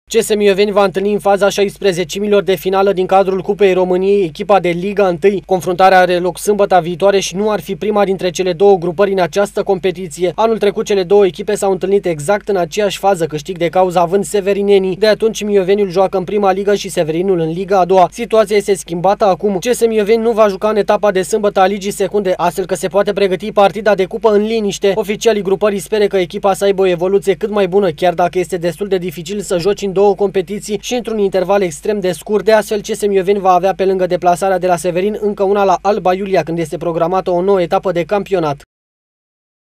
CS Mioveni va întâlni în faza 16-milor de finală din cadrul Cupei României echipa de Liga 1. Confruntarea are loc sâmbătă viitoare și nu ar fi prima dintre cele două grupări în această competiție. Anul trecut cele două echipe s-au întâlnit exact în aceeași fază, câștig de cauză având severinenii. De atunci Mioveniul joacă în prima ligă și Severinul în Liga a doua. Situația este schimbată acum. CS Mioveni nu va juca în etapa de sâmbătă a Ligii Secunde, astfel că se poate pregăti partida de cupă în liniște. Oficialii grupării speră că echipa să aibă o evoluție cât mai bună, chiar dacă este destul de dificil să joci în două competiții și într-un interval extrem de scurt. De astfel, CS Mioveni va avea pe lângă deplasarea de la Severin încă una la Alba Iulia, când este programată o nouă etapă de campionat.